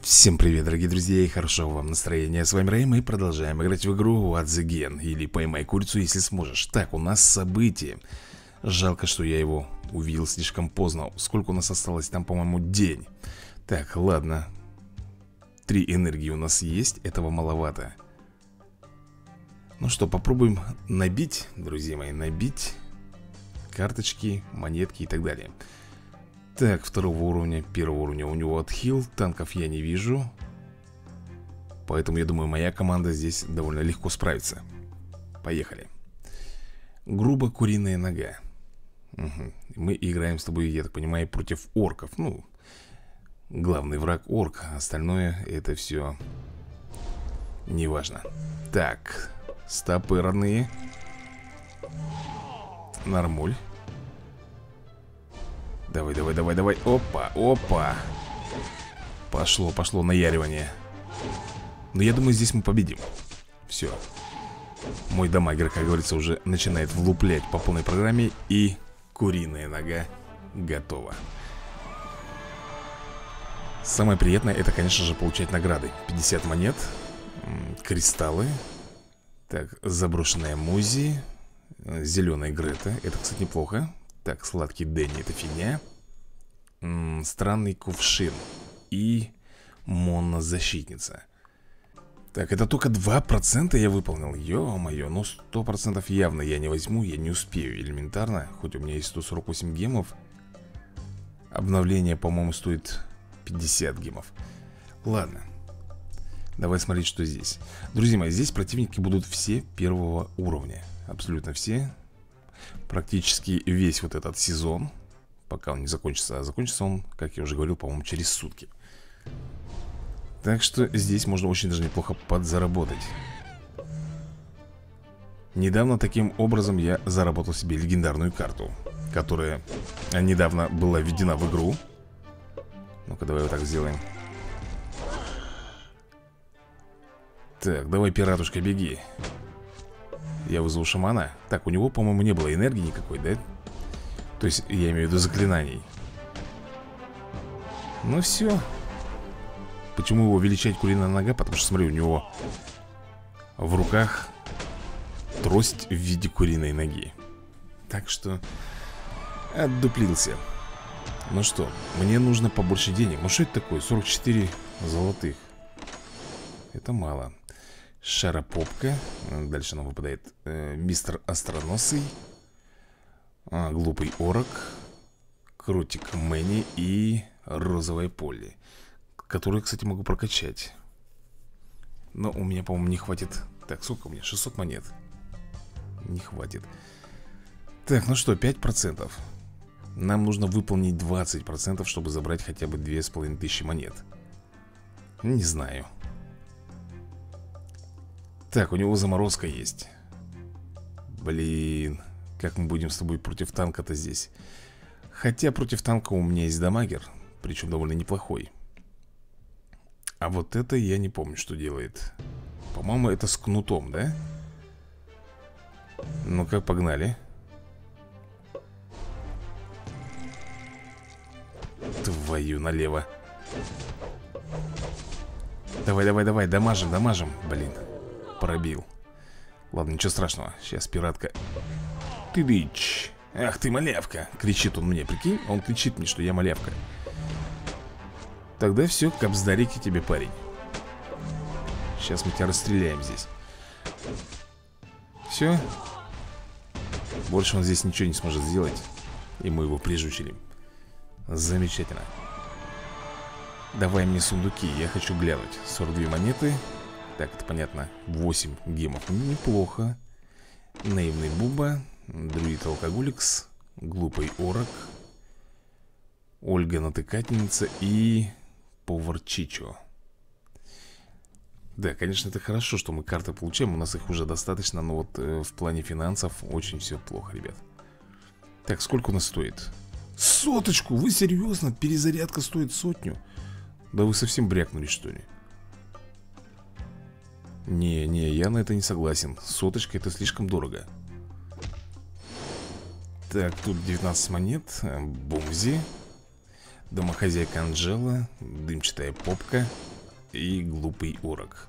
Всем привет, дорогие друзья, и хорошего вам настроения. С вами Рэй, мы продолжаем играть в игру What the Gen, или Поймай курицу, если сможешь. Так, у нас событие. Жалко, что я его увидел слишком поздно. Сколько у нас осталось? Там, по-моему, день. Так, ладно. 3 энергии у нас есть, этого маловато. Ну что, попробуем набить, друзья мои, набить карточки, монетки и так далее. Так, второго уровня, первого уровня у него отхил. Танков я не вижу. Поэтому, я думаю, моя команда здесь довольно легко справится. Поехали. Грубо куриная нога. Угу. Мы играем с тобой, я так понимаю, против орков. Ну, главный враг орк. Остальное это все неважно. Так, стопы родные. Нормуль. Давай, давай, давай, давай. Опа, опа. Пошло наяривание. Но я думаю, здесь мы победим. Все. Мой дамагер, как говорится, уже начинает влуплять по полной программе. И куриная нога готова. Самое приятное, это, конечно же, получать награды. 50 монет. Кристаллы. Так, заброшенная Музи. Зеленая Грета. Это, кстати, неплохо. Так, сладкий Дэнни, это фигня. Странный кувшин. И монозащитница. Так, это только 2% я выполнил. Ё-моё, ну 100% явно я не возьму. Я не успею элементарно. Хоть у меня есть 148 гемов. Обновление, по-моему, стоит 50 гемов. Ладно. Давай смотреть, что здесь. Друзья мои, здесь противники будут все первого уровня. Абсолютно все. Практически весь вот этот сезон. Пока он не закончится. А закончится он, как я уже говорил, по-моему, через сутки. Так что здесь можно очень даже неплохо подзаработать. Недавно таким образом я заработал себе легендарную карту, которая недавно была введена в игру. Ну-ка, давай вот так сделаем. Так, давай, пиратушка, беги. Я вызову шамана. Так, у него, по-моему, не было энергии никакой, да? То есть, я имею в виду заклинаний. Ну все. Почему его величать куриная нога? Потому что, смотри, у него в руках трость в виде куриной ноги. Так что отдуплился. Ну что, мне нужно побольше денег. Ну что это такое? 44 золотых. Это мало. Шаропопка. Дальше нам выпадает мистер Остроносый, глупый орок, крутик Мэнни и розовая Полли, которую, кстати, могу прокачать. Но у меня, по-моему, не хватит. Так, сколько у меня? 600 монет. Не хватит. Так, ну что, 5%. Нам нужно выполнить 20%, чтобы забрать хотя бы 2500 монет. Не знаю. Так, у него заморозка есть. Блин, как мы будем с тобой против танка-то здесь? Хотя против танка у меня есть дамагер, причем довольно неплохой. А вот это я не помню, что делает. По-моему, это с кнутом, да? Ну-ка, погнали. Твою налево. Давай, давай, давай, дамажим, дамажим. Блин, пробил. Ладно, ничего страшного. Сейчас пиратка. Ты дичь. Ах ты, малявка. Кричит он мне, прикинь. Он кричит мне, что я малявка. Тогда все, капсдарики тебе, парень. Сейчас мы тебя расстреляем здесь. Все. Больше он здесь ничего не сможет сделать. И мы его прижучили. Замечательно. Давай мне сундуки, я хочу глянуть. 42 монеты. Так, это понятно. 8 гемов. Неплохо. Наивный Буба. Друид Алкоголикс. Глупый Орок. Ольга Натыкательница и Повар Чичо. Да, конечно, это хорошо, что мы карты получаем. У нас их уже достаточно. Но вот в плане финансов очень все плохо, ребят. Так, сколько у нас стоит? 100! Вы серьезно? Перезарядка стоит 100? Да вы совсем брякнули, что ли? Не, я на это не согласен. 100 это слишком дорого. Так, тут 19 монет. Бомзи. Домохозяйка Анжела, дымчатая попка и глупый урок.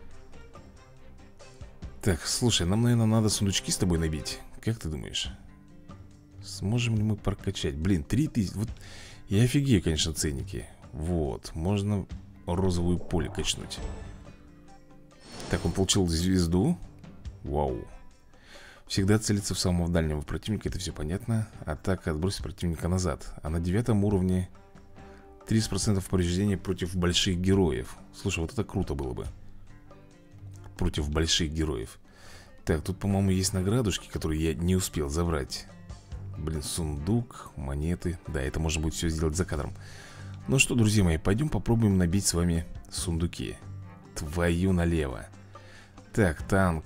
Так, слушай, нам, наверное, надо сундучки с тобой набить. Как ты думаешь? Сможем ли мы прокачать? Блин, 3000. Вот я офигею, конечно, ценники. Вот, можно розовую поле качнуть. Так, он получил звезду. Вау. Всегда целится в самого дальнего противника, это все понятно. Атака отбросит противника назад. А на 9 уровне 30% повреждения против больших героев. Слушай, вот это круто было бы. Против больших героев. Так, тут, по-моему, есть наградушки, которые я не успел забрать. Блин, сундук, монеты. Да, это можно будет все сделать за кадром. Ну что, друзья мои, пойдем попробуем набить с вами сундуки. Твою налево. Так, танк.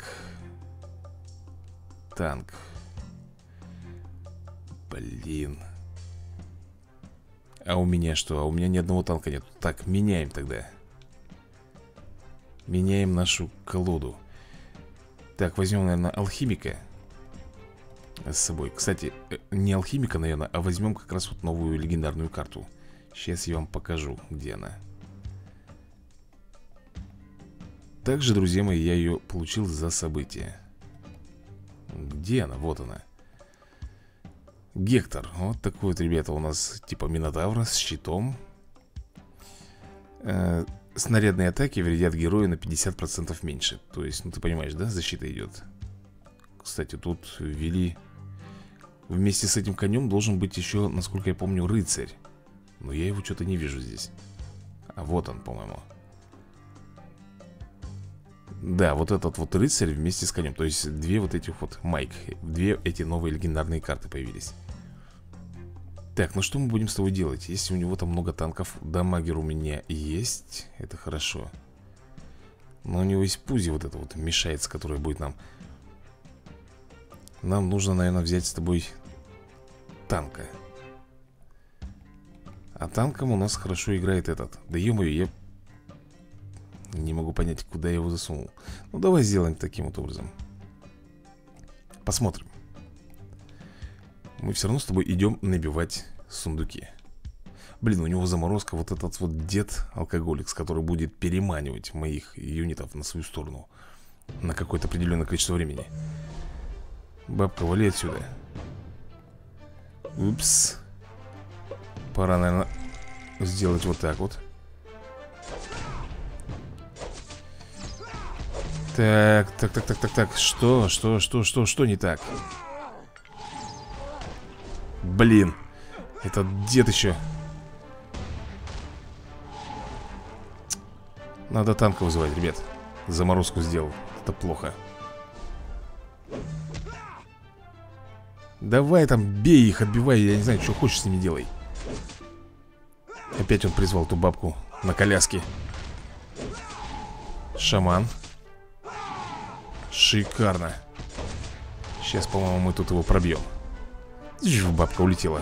Танк. Блин. А у меня что? А у меня ни одного танка нет. Так, меняем тогда. Меняем нашу колоду. Так, возьмем, наверное, алхимика с собой. Кстати, не алхимика, наверное, а возьмем как раз вот новую легендарную карту. Сейчас я вам покажу, где она. Также, друзья мои, я ее получил за событие. Где она? Вот она. Гектор. Вот такой вот, ребята, у нас типа Минотавра с щитом. Снарядные атаки вредят герою на 50% меньше. То есть, ну ты понимаешь, да, защита идет. Кстати, тут ввели... Вместе с этим конем должен быть еще, насколько я помню, рыцарь. Но я его что-то не вижу здесь. А вот он, по-моему. Да, вот этот вот рыцарь вместе с конем. То есть две вот этих вот майк. Две эти новые легендарные карты появились. Так, ну что мы будем с тобой делать? Если у него там много танков, дамагер у меня есть. Это хорошо. Но у него есть пузи вот это вот мешается, которая будет нам. Нам нужно, наверное, взять с тобой танка. А танком у нас хорошо играет этот. Да ё-моё, я не могу понять, куда я его засунул. Ну давай сделаем таким вот образом. Посмотрим. Мы все равно с тобой идем набивать сундуки. Блин, у него заморозка. Вот этот вот дед-алкоголик, который будет переманивать моих юнитов на свою сторону на какое-то определенное количество времени. Бабка, вали отсюда. Упс. Пора, наверное, сделать вот так вот. Так. Что не так? Блин. Этот дед еще. Надо танка вызывать, ребят. Заморозку сделал. Это плохо. Давай там, бей их, отбивай. Я не знаю, что хочешь с ними делай. Опять он призвал ту бабку на коляске. Шаман. Шикарно. Сейчас, по-моему, мы тут его пробьем. Бабка улетела.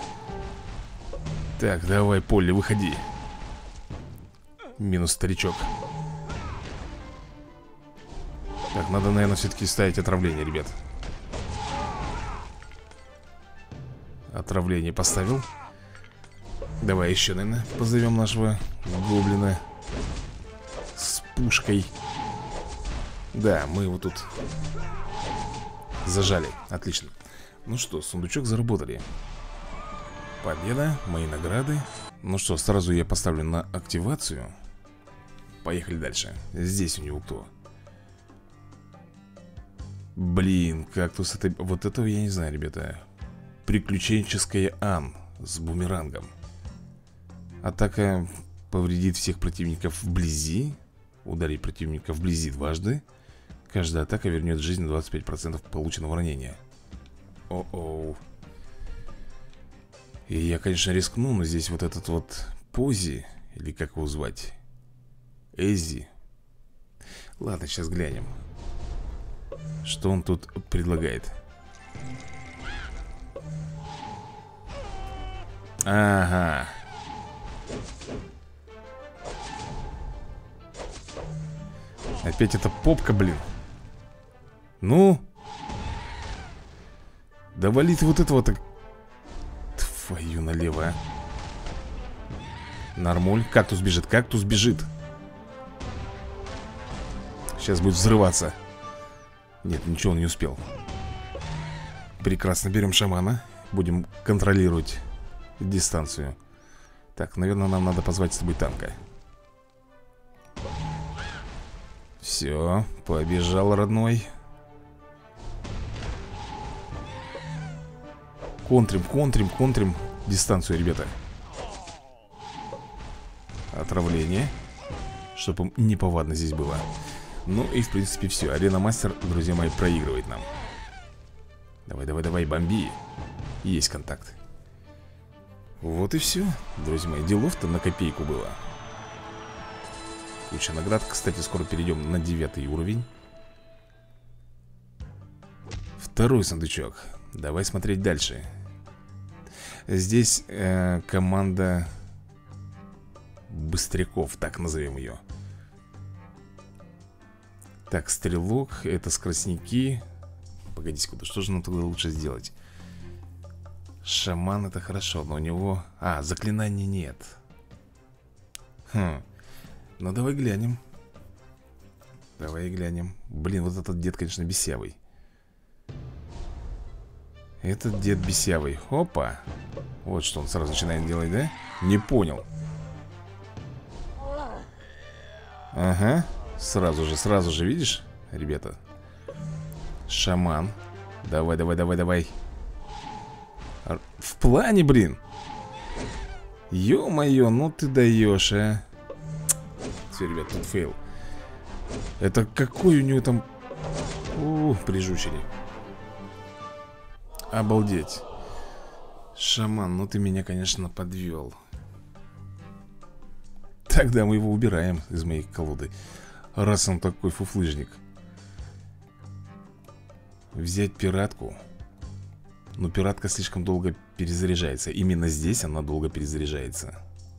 Так, давай, Полли, выходи. Минус старичок. Так, надо, наверное, все-таки ставить отравление, ребят. Отравление поставил. Давай еще, наверное, позовем нашего гоблина с пушкой. Да, мы его тут зажали. Отлично. Ну что, сундучок заработали. Победа, мои награды. Ну что, сразу я поставлю на активацию. Поехали дальше. Здесь у него кто? Блин, кактус это... Вот этого я не знаю, ребята. Приключенческая Ан с бумерангом. Атака повредит всех противников вблизи. Ударить противника вблизи дважды. Каждая атака вернет в жизнь 25% полученного ранения. О-оу. И я, конечно, рискну, но здесь вот этот вот Пози, или как его звать? Эзи. Ладно, сейчас глянем, что он тут предлагает. Ага. Опять эта попка, блин. Ну? Да вали ты вот этого-то. Твою налево, а. Нормуль. Кактус бежит, кактус бежит. Сейчас будет взрываться. Нет, ничего он не успел. Прекрасно, берем шамана. Будем контролировать дистанцию. Так, наверное, нам надо позвать с тобой танка. Все, побежал, родной. Контрим дистанцию, ребята. Отравление. Чтобы неповадно здесь было. Ну и в принципе все. Арена Мастер, друзья мои, проигрывает нам. Давай, бомби. Есть контакт. Вот и все, друзья мои. Делов-то на копейку было. Куча наград. Кстати, скоро перейдем на 9 уровень. Второй сундучок. Давай смотреть дальше. Здесь команда быстряков, так назовем ее. Так, стрелок, это скоростники. Погоди секунду, что же нам тогда лучше сделать? Шаман это хорошо, но у него... А, заклинаний нет. Ну давай глянем. Блин, вот этот дед, конечно, бесявый. Этот дед бесявый. Опа. Вот что он сразу начинает делать, да? Не понял. Ага. Сразу же, видишь, ребята? Шаман. Давай. В плане, блин. Ё-моё, ну ты даешь, а. Все, ребят, тут фейл. Это какой у него там... прижучили. Обалдеть. Шаман, ну ты меня, конечно, подвел. Тогда мы его убираем из моей колоды. Раз он такой фуфлыжник. Взять пиратку. Но пиратка слишком долго перезаряжается. Именно здесь она долго перезаряжается.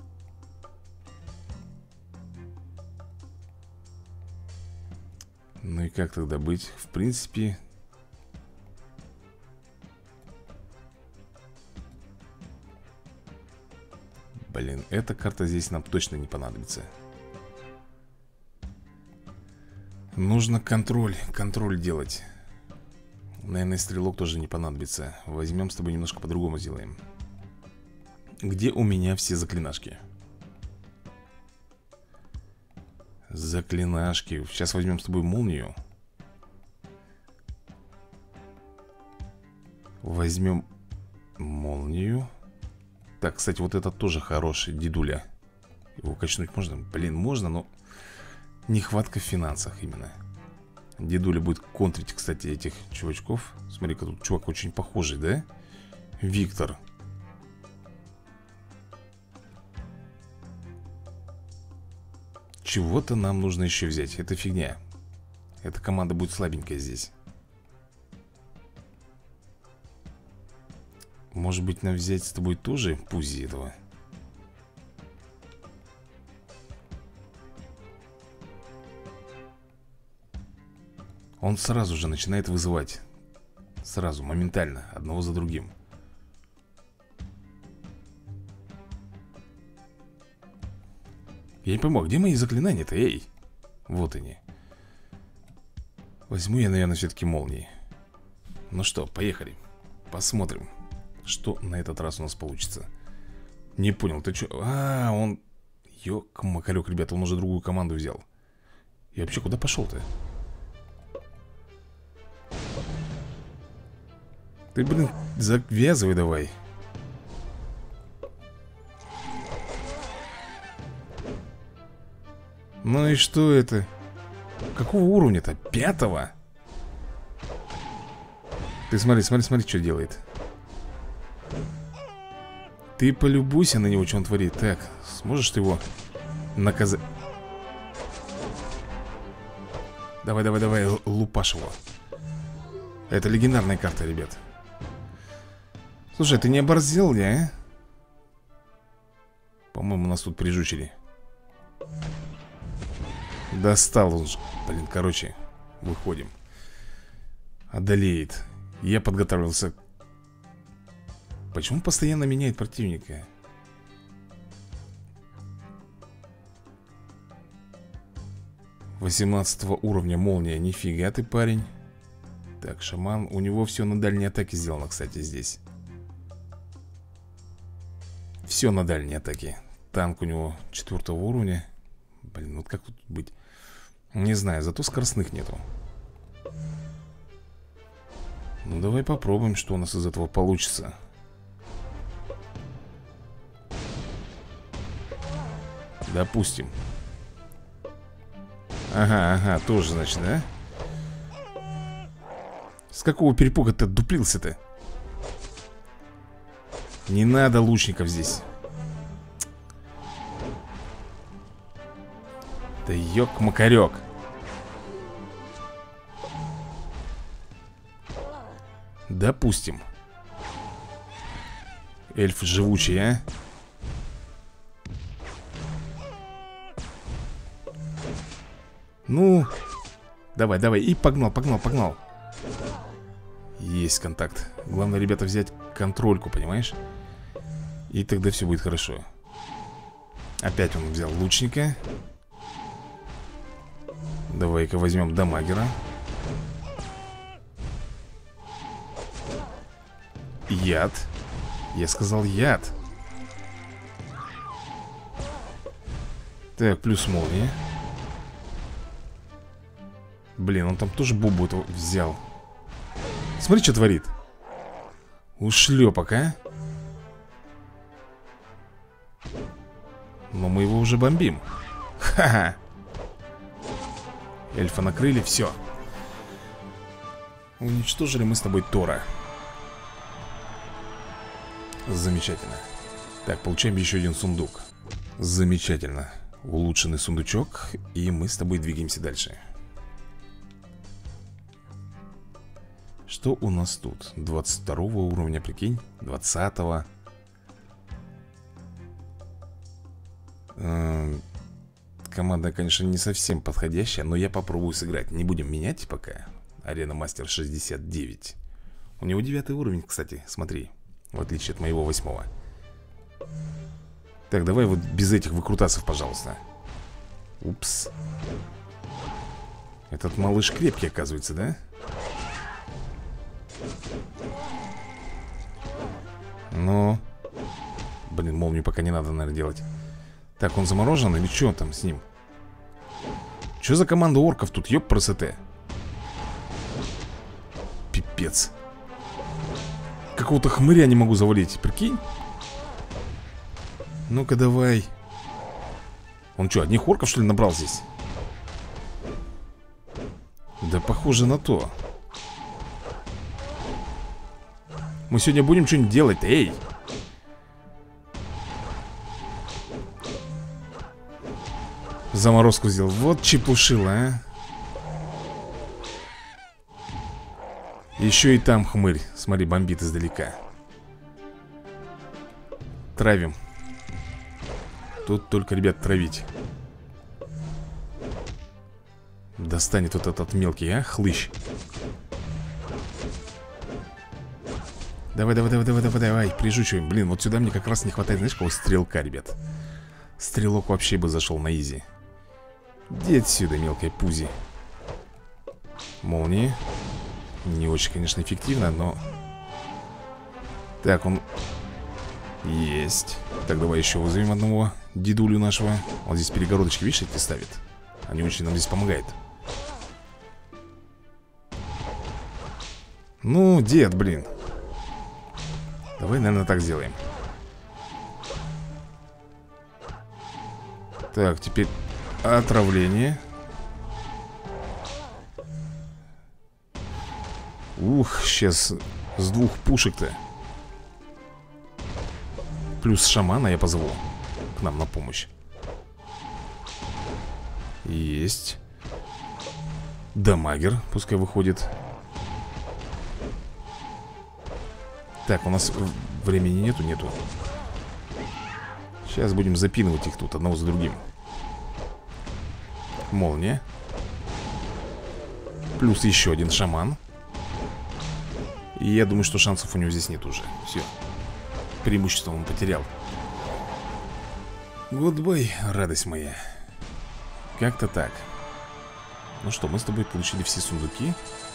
Ну и как тогда быть? В принципе... Блин, эта карта здесь нам точно не понадобится. Нужно контроль делать. Наверное, стрелок тоже не понадобится. Возьмем с тобой немножко по-другому сделаем. Где у меня все заклинашки? Заклинашки. Сейчас возьмем с тобой молнию. Возьмем молнию. Так, кстати, вот этот тоже хороший дедуля. Его качнуть можно? Блин, можно, но нехватка в финансах именно. Дедуля будет контрить, кстати, этих чувачков. Смотри-ка, тут чувак очень похожий, да? Виктор. Чего-то нам нужно еще взять. Это фигня. Эта команда будет слабенькая здесь. Может быть, нам взять с тобой тоже пузи этого? Он сразу же начинает вызывать. Сразу, моментально, одного за другим. Я не пойму, где мои заклинания-то, эй? Вот они. Возьму я, наверное, все-таки молнии. Ну что, поехали. Посмотрим, что на этот раз у нас получится. Не понял, ты что? А, он... Ёк-макарёк, ребята, он уже другую команду взял. Я вообще куда пошел-то? Ты, блин, завязывай давай. Ну и что это? Какого уровня-то? 5-го? Ты смотри, что делает. Ты полюбуйся на него, что он творит. Так, сможешь ты его наказать? Давай, лупашь его. Это легендарная карта, ребят. Слушай, ты не оборзел, а? По-моему, нас тут прижучили. Достал он же. Блин, короче, выходим. Одолеет. Я подготовился. Почему постоянно меняет противника? 18 уровня молния. Нифига ты, парень. Так, шаман. У него все на дальней атаке сделано, кстати, здесь. Все на дальней атаке. Танк у него 4 уровня. Блин, вот как тут быть? Не знаю, зато скоростных нету. Ну, давай попробуем, что у нас из этого получится. Допустим. Ага, тоже, значит, да? С какого перепуга ты отдуплился-то? Не надо лучников здесь. Да ёк-макарёк. Допустим. Эльф живучий, а? Ну, давай, и погнал. Есть контакт. Главное, ребята, взять контрольку, понимаешь? И тогда все будет хорошо. Опять он взял лучника. Давай-ка возьмем дамагера. Яд. Я сказал яд. Так, плюс молния. Блин, он там тоже бубу этого взял. Смотри, что творит. Ушлепок, а? Но мы его уже бомбим. Ха-ха. Эльфа накрыли, все. Уничтожили мы с тобой Тора. Замечательно. Так, получаем еще один сундук. Замечательно. Улучшенный сундучок. И мы с тобой двигаемся дальше. Что у нас тут? 22 уровня, прикинь. 20-го. Команда, конечно, не совсем подходящая, но я попробую сыграть. Не будем менять пока. Арена Мастер 69. У него 9 уровень, кстати, смотри. В отличие от моего 8-го. Так, давай вот без этих выкрутасов, пожалуйста. Упс. Этот малыш крепкий, оказывается, да? Ну. Блин, молнию пока не надо, наверное, делать. Так, он заморожен или что там с ним? Что за команда орков тут, ёп, просоте? Пипец. Какого-то хмыря не могу завалить, прикинь? Ну-ка давай. Он что, одних орков что ли набрал здесь? Да похоже на то. Мы сегодня будем что-нибудь делать, эй! Заморозку сделал. Вот чепушила, а. Еще и там хмырь. Смотри, бомбит издалека. Травим. Тут только, ребят, травить. Достанет вот этот мелкий, а, хлыщ. Давай, прижучиваем. Блин, вот сюда мне как раз не хватает, знаешь, кого? Стрелка, ребят. Стрелок вообще бы зашел на изи. Иди отсюда, мелкая пузи. Молнии. Не очень, конечно, эффективно, но... Так, он... Есть. Так, давай еще вызовем одного дедулю нашего. Он здесь перегородочки, видишь, эти ставит. Они очень нам здесь помогают. Ну, дед, блин. Давай, наверное, так сделаем. Так, теперь отравление. Ух, сейчас с 2 пушек-то. Плюс шамана я позову к нам на помощь. Есть. Дамагер, пускай выходит. Так, у нас времени нету. Сейчас будем запинывать их тут одного за другим. Молния. Плюс еще один шаман. И я думаю, что шансов у него здесь нет уже. Все. Преимущество он потерял. Гудбай, радость моя. Как-то так. Ну что, мы с тобой получили все сундуки.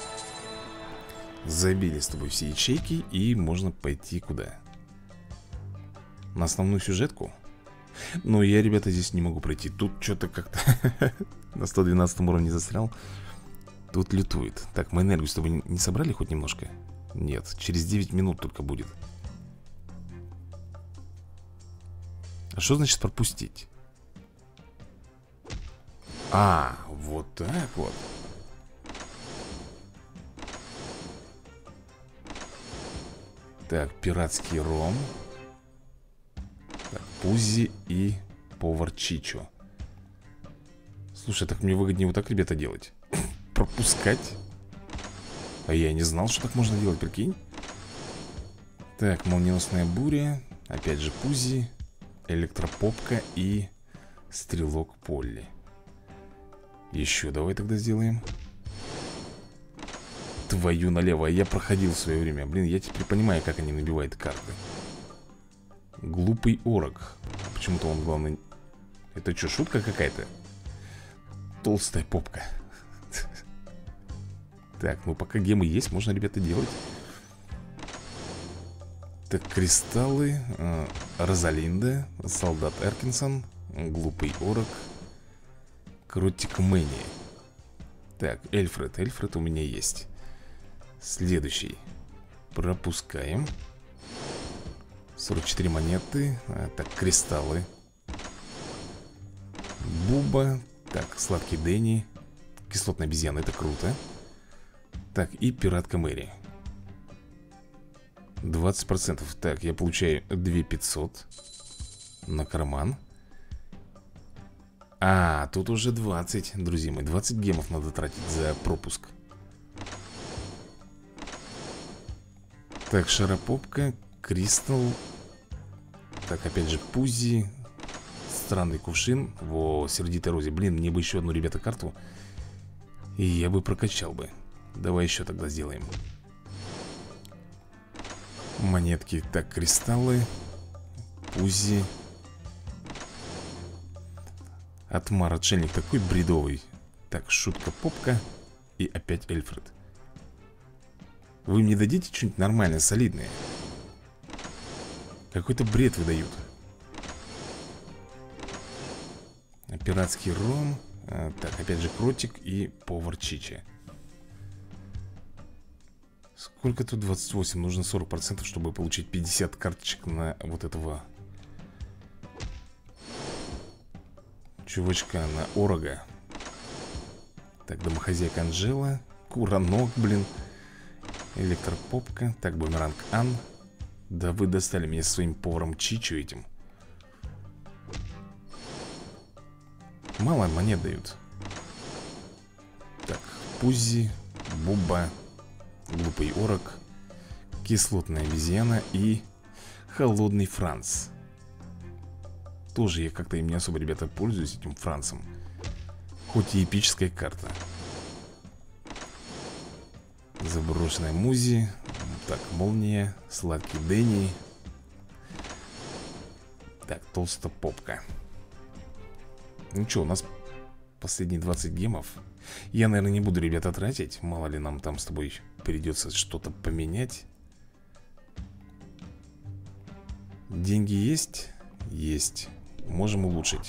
Забили с тобой все ячейки. И можно пойти куда? На основную сюжетку. Но я, ребята, здесь не могу пройти. Тут что-то как-то на 112 уровне застрял. Тут лютует. Так, мы энергию с тобой не собрали хоть немножко? Нет, через 9 минут только будет. А что значит пропустить? А, вот так вот. Так, пиратский ром. Так, Пузи и повар Чичо. Слушай, так мне выгоднее вот так, ребята, делать. Пропускать. А я не знал, что так можно делать, прикинь. Так, молниеносная буря. Опять же Пузи, электропопка и стрелок Полли. Еще давай тогда сделаем. Твою налево, я проходил в свое время. Блин, я теперь понимаю, как они набивают карты. Глупый орок. Почему-то он, главное... Это что, шутка какая-то? Толстая попка. Так, ну пока гемы есть, можно, ребята, делать. Так, кристаллы. Розалинда, солдат Эркинсон, глупый орок, кротик Мэнни. Так, Эльфред. Эльфред у меня есть. Следующий. Пропускаем. 44 монеты. Так, кристаллы. Буба. Так, сладкий Дэнни. Кислотная обезьяна, это круто. Так, и пиратка Мэри. 20%. Так, я получаю 2500 на карман. А, тут уже 20, друзья мои. 20 гемов надо тратить за пропуск. Так, шаропопка, кристалл. Так, опять же Пузи. Странный кувшин. Во, сердитая Рози. Блин, мне бы еще одну, ребята, карту. И я бы прокачал бы. Давай еще тогда сделаем. Монетки. Так, кристаллы. Пузи. Отмар, отшельник такой бредовый. Так, шутка-попка. И опять Эльфред. Вы мне дадите что-нибудь нормальное, солидное? Какой-то бред выдают. Пиратский ром. Так, опять же кротик и повар Чича. Сколько тут? 28. Нужно 40%, чтобы получить 50 карточек на вот этого чувачка, на Орога. Так, домохозяйка Анжела. Куранок, блин. Электропопка. Так, бумеранг Ан. Да вы достали меня своим поваром Чичу этим. Мало монет дают. Так, Пузи, Буба, глупый орок, кислотная обезьяна и холодный Франц. Тоже я как-то им не особо, ребята, пользуюсь этим Францем. Хоть и эпическая карта. Заброшенная Музи. Так, молния, сладкий Дэнни. Так, толстая попка. Ну что, у нас последние 20 гемов. Я, наверное, не буду, ребята, тратить. Мало ли нам там с тобой придется что-то поменять. Деньги есть? Есть. Можем улучшить.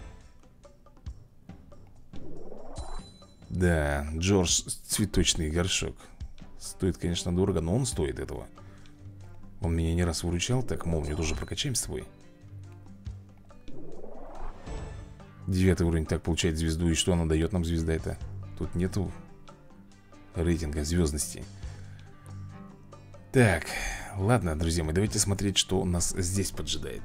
Да, Джордж цветочный горшок. Стоит, конечно, дорого, но он стоит этого. Он меня не раз выручал. Так, молнию тоже прокачаем с тобой. 9 уровень, так, получает звезду. И что она дает нам, звезда эта? Тут нету рейтинга звездности. Так, ладно, друзья мои, давайте смотреть, что у нас здесь поджидает.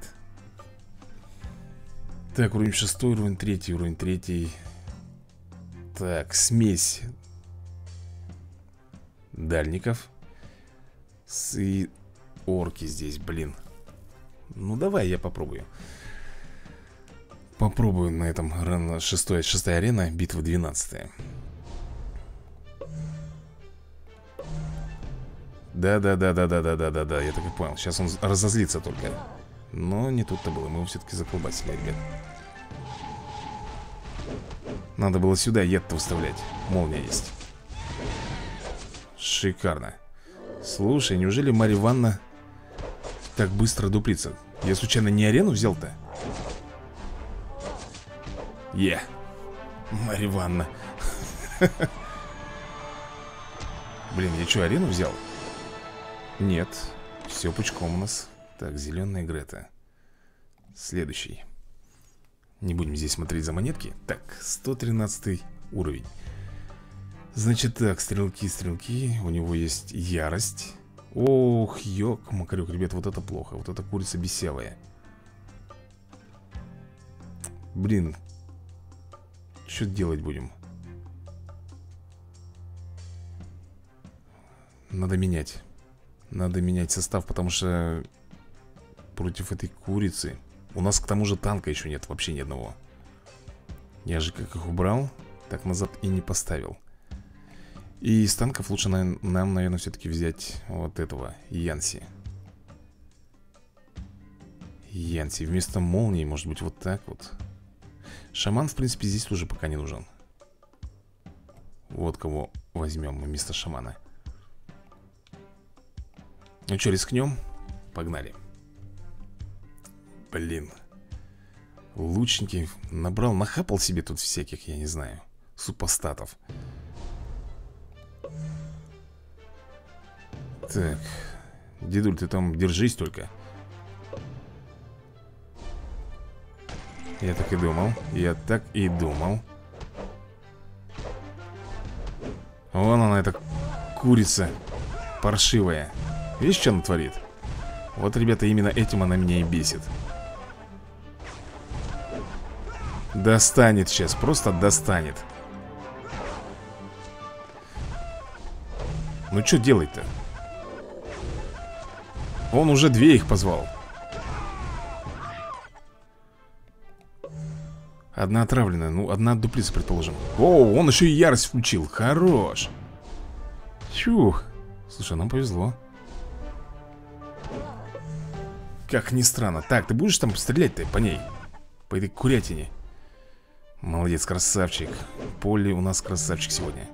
Так, уровень 6, уровень 3, уровень 3. Так, смесь дальников и орки здесь, блин. Ну, давай я попробую. Попробую на этом. Шестая арена, битва 12. Да, я так и понял. Сейчас он разозлится только. Но не тут-то было, мы его все-таки заколбасили, ребят. Надо было сюда яд-то вставлять. Молния есть. Шикарно. Слушай, неужели Марья Ивановна так быстро дуплится? Я случайно не арену взял-то? Марья Ивановна. Блин, я что, арену взял? Нет. Все пучком у нас. Так, зеленая Грета. Следующий. Не будем здесь смотреть за монетки. Так, 113 уровень. Значит так, стрелки. У него есть ярость. Ох, ёк-макарёк, ребят, вот это плохо. Вот эта курица бесявая. Блин. Что делать будем? Надо менять. Надо менять состав, потому что против этой курицы у нас к тому же танка еще нет, вообще ни одного. Я же как их убрал, так назад и не поставил. И из танков лучше нам, наверное, все-таки взять вот этого, Янси. Янси, вместо молнии, может быть, вот так вот. Шаман, в принципе, здесь тоже пока не нужен. Вот кого возьмем мы вместо шамана. Ну что, рискнем? Погнали. Блин. Лучники набрал, нахапал себе тут всяких, я не знаю, супостатов. Так. Дедуль, ты там держись только. Я так и думал. Я так и думал. Вон она, эта курица паршивая. Видишь, что она творит? Вот, ребята, именно этим она меня и бесит. Достанет сейчас, просто достанет. Ну что делать-то? Он уже две их позвал. Одна отравленная, ну одна отдуплится, предположим. О, он еще и ярость включил, хорош. Чух. Слушай, нам повезло. Как ни странно. Так, ты будешь там стрелять-то по ней? По этой курятине? Молодец, красавчик. Полли у нас красавчик сегодня.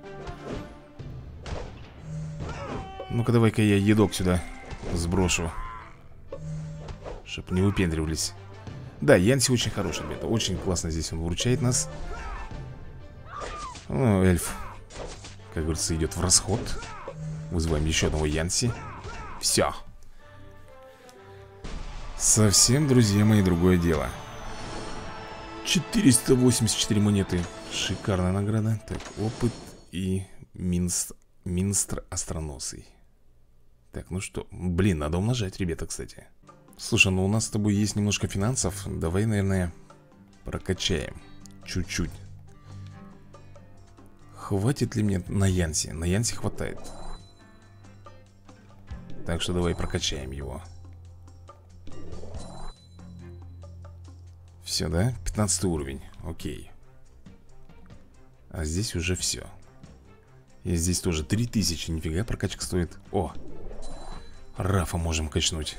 Ну-ка, давай-ка я едок сюда сброшу, чтоб не выпендривались. Да, Янси очень хороший, ребята. Очень классно здесь он выручает нас. Ну, эльф, как говорится, идет в расход. Вызываем еще одного Янси. Все. Совсем, друзья мои, другое дело. 484 монеты. Шикарная награда. Так, опыт и Минстр остроносый. Так, ну что, блин, надо умножать, ребята, кстати. Слушай, ну у нас с тобой есть немножко финансов. Давай, наверное, прокачаем чуть-чуть. Хватит ли мне на Янси? На Янси хватает. Так что давай прокачаем его. Все, да? 15 уровень, окей. А здесь уже все. И здесь тоже 3000, нифига прокачка стоит. О, Рафа можем качнуть.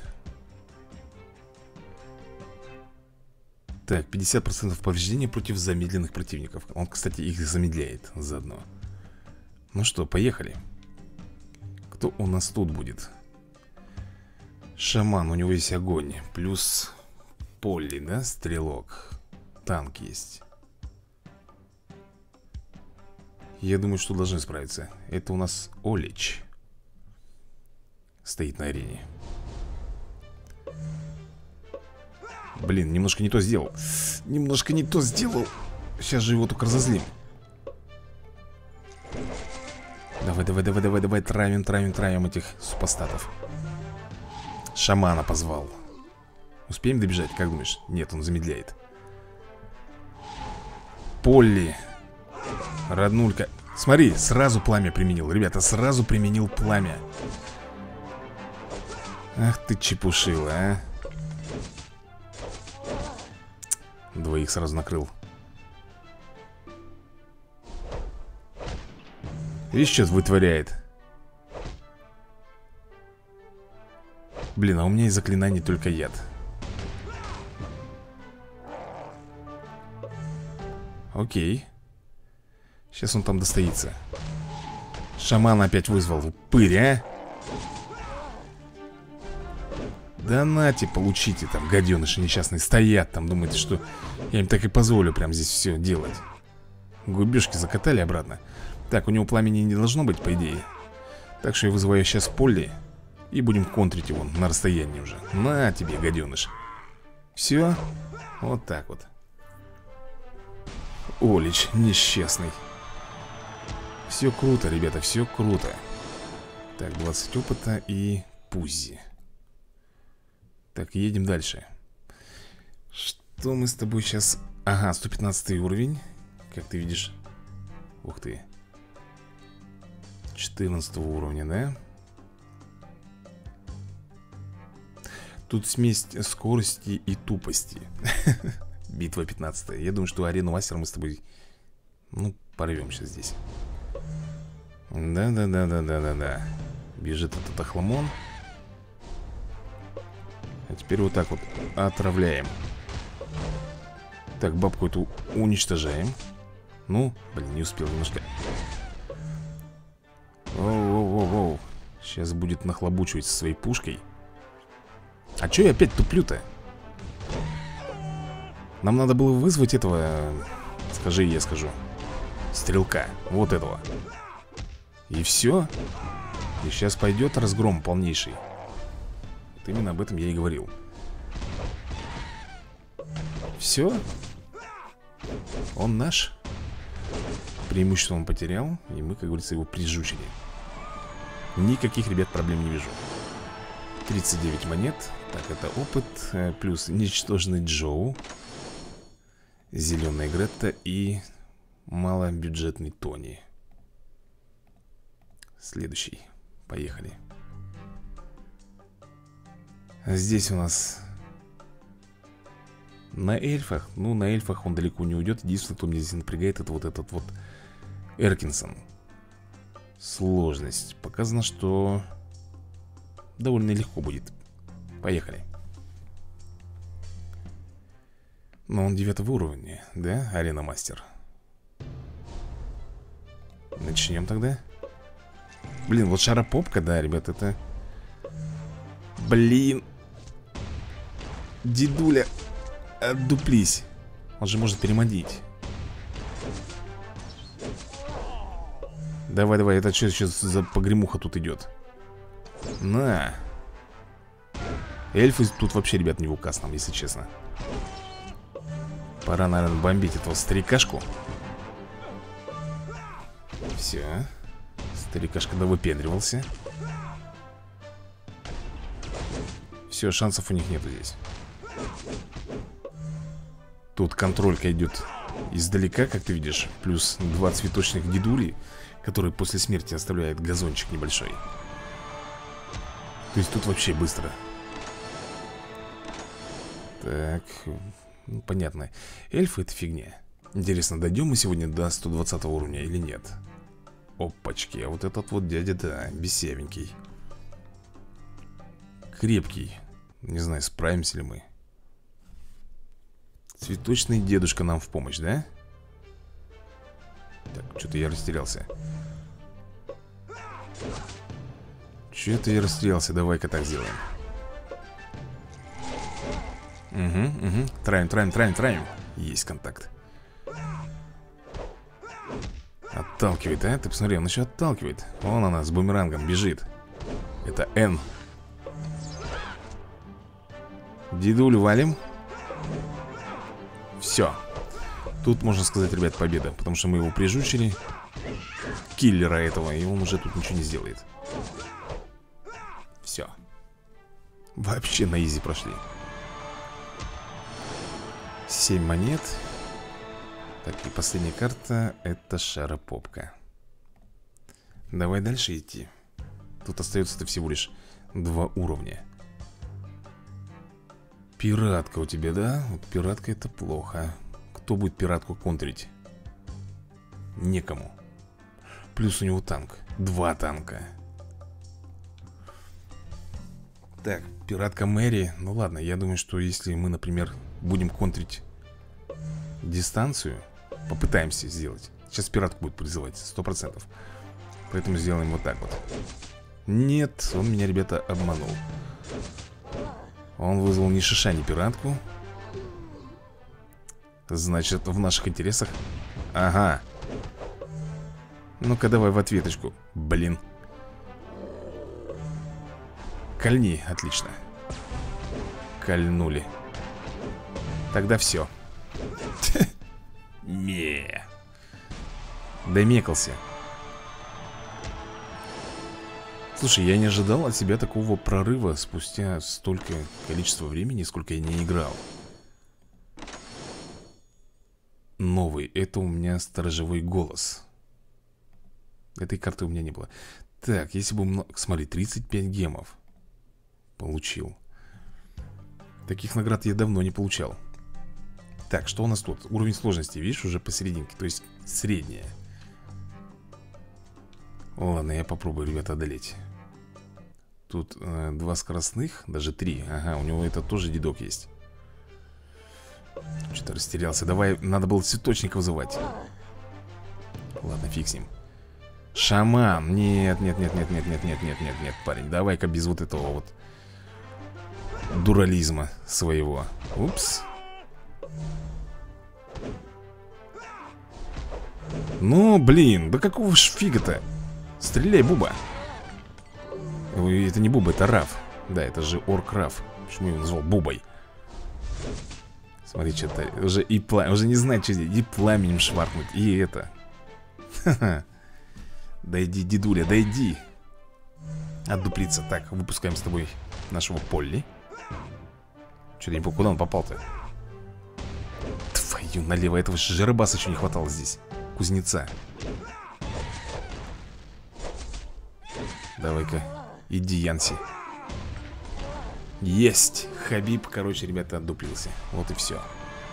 Так, 50% повреждения против замедленных противников. Он, кстати, их замедляет заодно. Ну что, поехали. Кто у нас тут будет? Шаман, у него есть огонь. Плюс Полли, да, стрелок. Танк есть. Я думаю, что должны справиться. Это у нас Олич. Стоит на арене. Блин, немножко не то сделал. Немножко не то сделал. Сейчас же его только разозлим. Давай, давай, давай, давай, давай. Травим этих супостатов. Шамана позвал. Успеем добежать, как думаешь? Нет, он замедляет. Полли. Роднулька. Смотри, сразу пламя применил. Ребята, сразу применил пламя. Ах ты чепушила, а. Двоих сразу накрыл. Видишь, что вытворяет? Блин, а у меня из заклинаний только яд. Окей. Сейчас он там достоится. Шаман опять вызвал. Пырь, а? Да нате, получите там, гаденыши несчастные. Стоят там, думаете, что я им так и позволю прям здесь все делать. Губежки закатали обратно. Так, у него пламени не должно быть, по идее. Так что я вызываю сейчас Полли. И будем контрить его на расстоянии уже. На тебе, гаденыш. Все. Вот так вот. Олич, несчастный. Все круто, ребята, все круто. Так, 20 опыта и Пуззи. Так, едем дальше. Что мы с тобой сейчас... Ага, 115 уровень. Как ты видишь. Ух ты. 14 уровня, да? Тут смесь скорости и тупости. Битва 15. Я думаю, что арену мастера мы с тобой, ну, порвем сейчас здесь. Да. Бежит этот охламон. А теперь вот так вот отравляем. Так, бабку эту уничтожаем. Ну, блин, не успел немножко. Оу. Сейчас будет нахлобучивать со своей пушкой. А чё я опять туплю-то? Нам надо было вызвать этого... Скажи, я скажу. Стрелка, вот этого. И все. И сейчас пойдет разгром полнейший. Вот именно об этом я и говорил. Все. Он наш. Преимущество он потерял. И мы, как говорится, его прижучили. Никаких, ребят, проблем не вижу. 39 монет. Так, это опыт. Плюс ничтожный Джоу. Зеленая Гретта и малобюджетный Тони. Следующий. Поехали. Здесь у нас на эльфах. Ну, на эльфах он далеко не уйдет. Единственное, кто меня здесь напрягает, это вот этот вот Эркинсон. Сложность. Показано, что довольно легко будет. Поехали. Но он 9 уровня, да? Арена мастер. Начнем тогда. Блин, вот шаропопка, да, ребят, это... Блин. Дедуля, отдуплись. Он же может переманить. Давай, это что сейчас за погремуха тут идет? На. Эльфы тут вообще, ребят, не в указ нам, если честно. Пора, наверное, бомбить этого старикашку. Все. Старикашка довыпендривался. Все, шансов у них нету здесь. Тут контролька идет издалека, как ты видишь. Плюс 2 цветочных дедули, которые после смерти оставляют газончик небольшой. То есть тут вообще быстро. Так, ну, понятно. Эльфы — это фигня. Интересно, дойдем мы сегодня до 120 уровня или нет? Опачки, а вот этот вот дядя, да, бесевенький. Крепкий. Не знаю, справимся ли мы. Цветочный дедушка нам в помощь, да? Так, что-то я растерялся. Что-то я растерялся, давай-ка так сделаем. Угу. Траем. Есть контакт. Отталкивает, а? Ты посмотри, он еще отталкивает. Вон она с бумерангом бежит. Это Н. Дедулю валим. Все. Тут, можно сказать, ребят, победа. Потому что мы его прижучили. Киллера этого. И он уже тут ничего не сделает. Все. Вообще на изи прошли. 7 монет. Так, и последняя карта. Это шаропопка. Давай дальше идти. Тут остается-то всего лишь 2 уровня. Пиратка у тебя, да? Вот пиратка — это плохо. Кто будет пиратку контрить? Некому. Плюс у него танк. 2 танка. Так, пиратка Мэри. Ну ладно, я думаю, что если мы, например, будем контрить дистанцию, попытаемся сделать Сейчас пиратку будет призывать, 100%. Поэтому сделаем вот так вот. Нет, он меня, ребята, обманул. Он вызвал ни шиша, ни пиратку. Значит, в наших интересах. Ага. Ну-ка, давай в ответочку. Блин. Кольни, отлично. Кольнули. Тогда все. Не. Домекался. Слушай, я не ожидал от себя такого прорыва спустя столько количества времени, сколько я не играл. Новый, это у меня сторожевой голос. Этой карты у меня не было. Так, если бы... Смотри, 35 гемов получил. Таких наград я давно не получал. Так, что у нас тут? Уровень сложности, видишь, уже посерединке. То есть средняя. Ладно, я попробую, ребята, одолеть. Тут 2 скоростных, даже 3. Ага, у него это тоже дедок есть. Что-то растерялся. Давай, надо было цветочника вызывать. Ладно, фиг с ним. Шаман. Нет, нет, нет, нет, нет, нет, нет, нет, нет, нет, парень. Давай-ка без вот этого вот дурализма своего. Упс. Ну, блин, да какого ж фига-то? Стреляй, Буба. Ой, это не Буба, это Раф. Да, это же орк Раф. Почему я его назвал Бубой? Смотри, что-то уже и уже не знает, что здесь. И пламенем шваркнуть, и это. Ха-ха. Да иди, дедуля, да иди. Отдуплиться. Так, выпускаем с тобой нашего Полли. Что-то не помню, куда он попал-то. Твою налево, этого жиробаса еще не хватало здесь. Кузнеца. Давай-ка, иди, Янси. Есть! Хабиб, короче, ребята, отдуплился. Вот и все.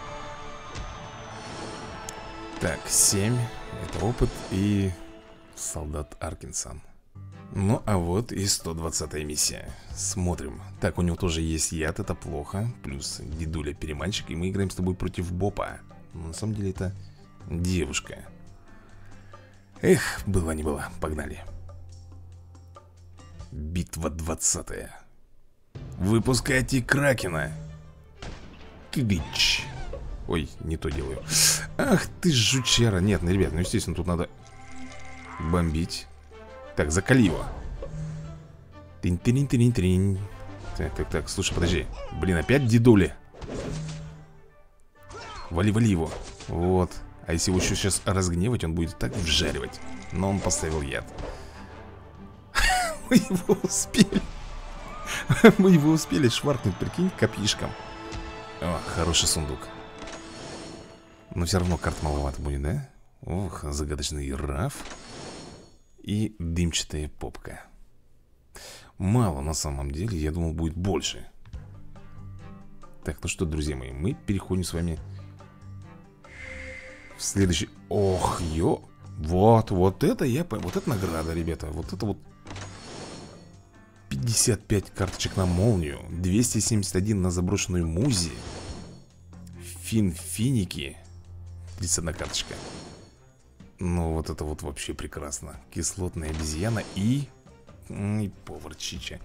Так, 7. Это опыт и солдат Аркинсон. Ну, а вот и 120-я миссия. Смотрим. Так, у него тоже есть яд, это плохо. Плюс дедуля переманщик. И мы играем с тобой против Бопа. Но на самом деле это девушка. Эх, было не было. Погнали. Битва 20-я. Выпускайте Кракена. Кибич. Ой, не то делаю. Ах ты жучара. Нет, ну, ребят, ну естественно, тут надо бомбить. Так, закали его. Тин-тин-тин-тин-тин. Так, слушай, подожди. Блин, опять дедули. Вали его. Вот. А если его еще сейчас разгневать, он будет так вжаривать. Но он поставил яд. Мы его успели. Мы его успели шваркнуть, прикинь, копьишком. О, хороший сундук. Но все равно карт маловато будет, да? Ох, загадочный Раф. И дымчатая попка. Мало на самом деле, я думал, будет больше. Так, ну что, друзья мои, мы переходим с вами в следующий... Ох, вот это я... Вот это награда, ребята. Вот это вот 55 карточек на молнию, 271 на заброшенную Музи, Финики, 31 карточка. Ну вот это вот вообще прекрасно. Кислотная обезьяна и повар Чича.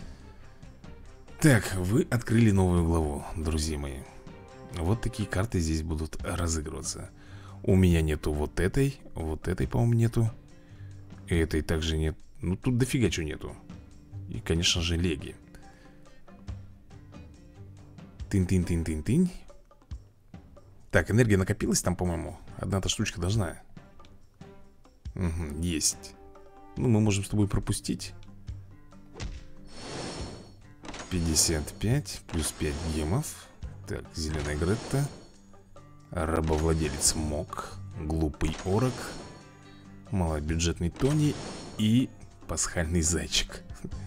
Так, вы открыли новую главу, друзья мои. Вот такие карты здесь будут разыгрываться. У меня нету вот этой, по-моему, нету. Этой также нет. Ну тут дофига чего нету. И, конечно же, леги. Тын-тын-тын-тын-тынь. Так, энергия накопилась там, по-моему. Одна-то штучка должна. Угу, есть. Ну, мы можем с тобой пропустить. 55 плюс 5 гемов. Так, зеленая Гретта. Рабовладелец Мок. Глупый Орок. Малобюджетный Тони. И пасхальный зайчик.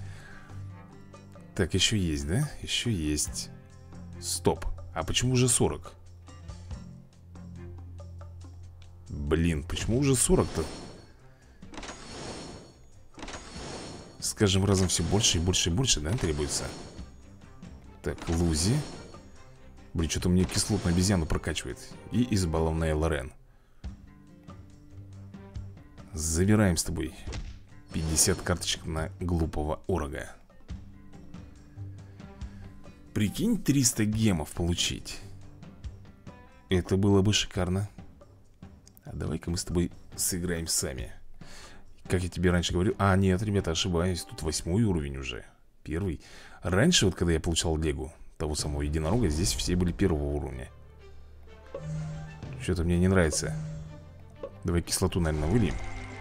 Так, еще есть, да? Еще есть. Стоп, а почему уже 40? Блин, почему уже 40-то? С каждым разом все больше и больше и больше, да, требуется? Так, Лузи. Блин, что-то мне кислотную обезьяну прокачивает. И избалованная Лорен. Забираем с тобой 50 карточек на глупого орога. Прикинь, 300 гемов получить. Это было бы шикарно. А давай-ка мы с тобой сыграем сами. Как я тебе раньше говорил. А, нет, ребята, ошибаюсь. Тут 8 уровень уже. Первый. Раньше, вот когда я получал Легу, того самого единорога, здесь все были первого уровня. Что-то мне не нравится. Давай кислоту, наверное, выльем.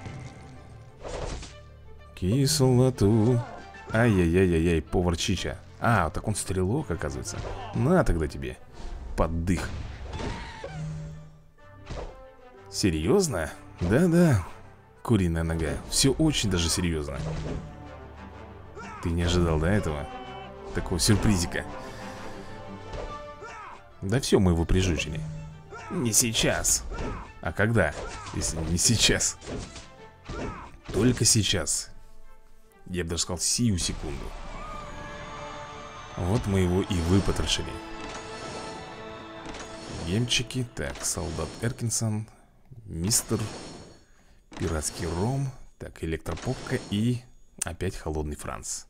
Кислоту. Ай-яй-яй-яй-яй, повар Чича. А, так он стрелок, оказывается. На тогда тебе поддых. Серьезно? Да-да. Куриная нога. Все очень даже серьезно. Ты не ожидал до этого? Такого сюрпризика. Да все, мы его прижучили. Не сейчас. А когда? Если не сейчас. Только сейчас. Я бы даже сказал, сию секунду. Вот мы его и выпотрошили. Гемчики. Так, солдат Эркинсон. Мистер. Пиратский ром. Так, электропопка и опять холодный Франц.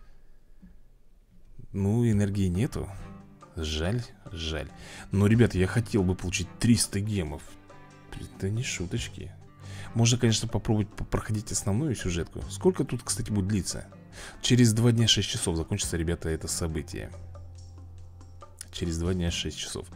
Ну, энергии нету. Жаль, жаль. Но, ребята, я хотел бы получить 300 гемов. Это не шуточки. Можно, конечно, попробовать проходить основную сюжетку. Сколько тут, кстати, будет длиться? Через 2 дня 6 часов закончится, ребята, это событие. Через 2 дня 6 часов.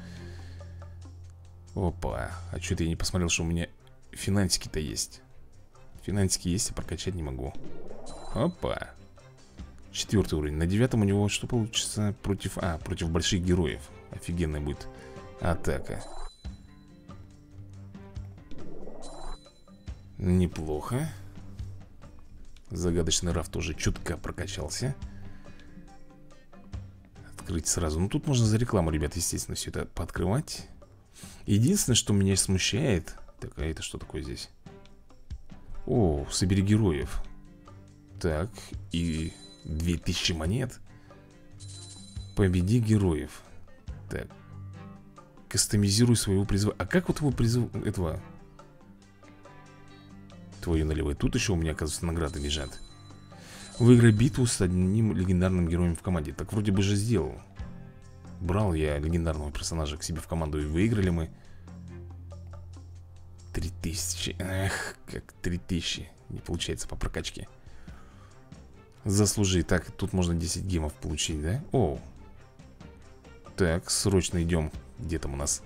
Опа. А что-то я не посмотрел, что у меня финансики-то есть. Финансики есть, а прокачать не могу. Опа. 4 уровень. На 9 у него что получится? Против больших героев. Офигенная будет атака. Неплохо. Загадочный Раф тоже чутка прокачался. Открыть сразу. Ну тут можно за рекламу, ребят, естественно, все это пооткрывать. Единственное, что меня смущает. Так, а это что такое здесь? О, собери героев. Так, и 2000 монет. Победи героев. Так. Кастомизируй своего призыва. А как вот его призыв... этого... Твою налево. Тут еще у меня, оказывается, награды лежат. Выиграй битву с одним легендарным героем в команде. Так вроде бы же сделал. Брал я легендарного персонажа к себе в команду, и выиграли мы 3000. Эх, как 3000. Не получается по прокачке. Заслужи. Так, тут можно 10 гемов получить, да? О. Так, срочно идем. Где там у нас?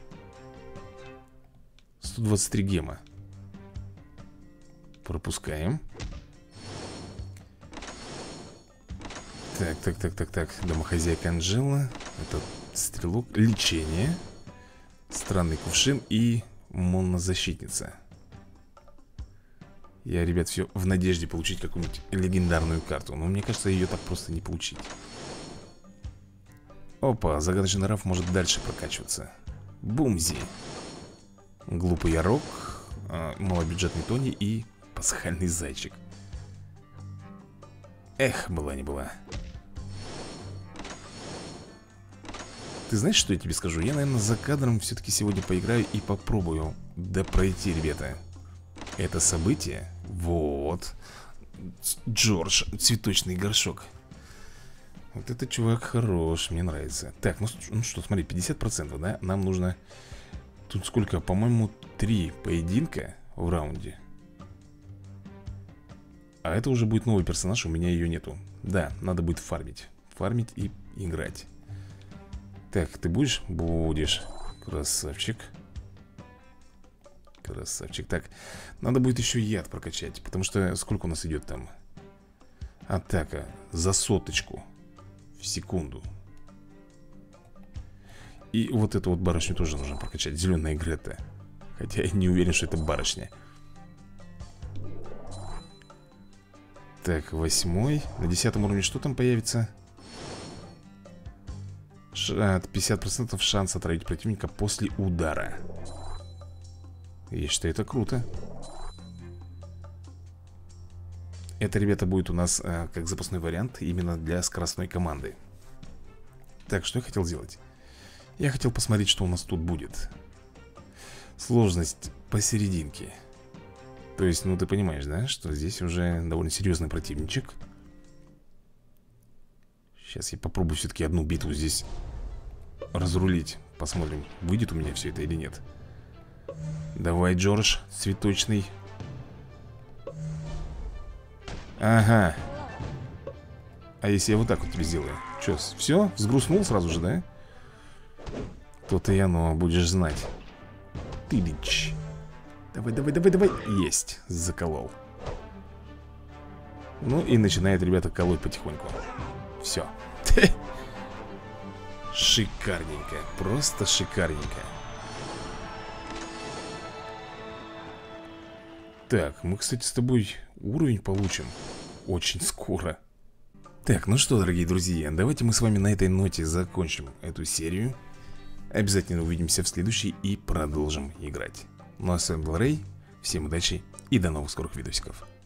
123 гема. Пропускаем. Так. Домохозяйка Анжела. Это стрелок. Лечение. Странный кувшин и монозащитница. Я, ребят, все в надежде получить какую-нибудь легендарную карту. Но мне кажется, ее так просто не получить. Опа, загадочный Раф может дальше прокачиваться. Бумзи. Глупый Ярок. Малобюджетный Тони и пасхальный зайчик. Эх, была не была. Ты знаешь, что я тебе скажу? Я, наверное, за кадром все-таки сегодня поиграю и попробую пройти, ребята, это событие. Вот. Джордж, цветочный горшок. Вот этот чувак хорош, мне нравится. Так, ну что, смотри, 50%, да? Нам нужно... Тут сколько? По-моему, 3 поединка в раунде. А это уже будет новый персонаж, у меня ее нету. Да, надо будет фармить. Фармить и играть. Так, ты будешь? Будешь. Красавчик. Красавчик. Так, надо будет еще яд прокачать. Потому что сколько у нас идет там? Атака за 100 в секунду. И вот эту вот барышню тоже нужно прокачать. Зеленая Грета. Хотя я не уверен, что это барышня. Так, 8. На 10 уровне что там появится? 50% шанс отравить противника после удара. Я считаю, это круто. Это, ребята, будет у нас как запасной вариант именно для скоростной команды. Так, что я хотел сделать? Я хотел посмотреть, что у нас тут будет. Сложность посерединке. То есть, ну ты понимаешь, да, что здесь уже довольно серьезный противничек. Сейчас я попробую все-таки одну битву здесь разрулить. Посмотрим, выйдет у меня все это или нет. Давай, Джордж, цветочный. Ага. А если я вот так вот тебе сделаю? Че, все? Сгрустнул сразу же, да? То-то и оно, будешь знать. Тылич. Давай, давай, давай, давай. Есть, заколол. Ну и начинает, ребята, колоть потихоньку. Все. Шикарненько, просто шикарненько. Так, мы, кстати, с тобой уровень получим очень скоро. Так, ну что, дорогие друзья, давайте мы с вами на этой ноте закончим эту серию. Обязательно увидимся в следующей и продолжим играть. Ну а с вами был Рэй, всем удачи и до новых скорых видосиков.